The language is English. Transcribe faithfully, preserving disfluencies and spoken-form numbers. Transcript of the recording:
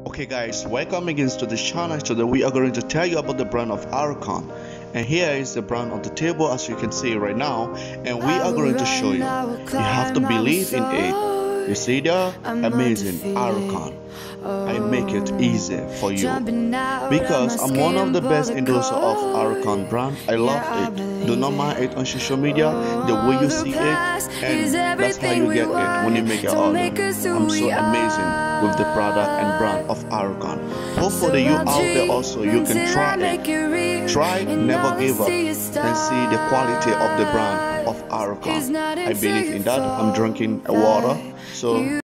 Okay guys, welcome again to the channel. Today we are going to tell you about the brand of Arckon, and here is the brand on the table as you can see right now, and we are going to show you. You have to believe in it. You see there? Amazing Arckon. I make it easy for you because I'm one of the best endorser of Arckon brand. I love it. Do not mind it on social media, the way you see it, and that's how you get it when you make an order. I'm so amazing with the product and brand of Arckon. Hopefully you out there also, you can try it. Try, never give up, and see the quality of the brand of Arckon. I believe in that. I'm drinking water, so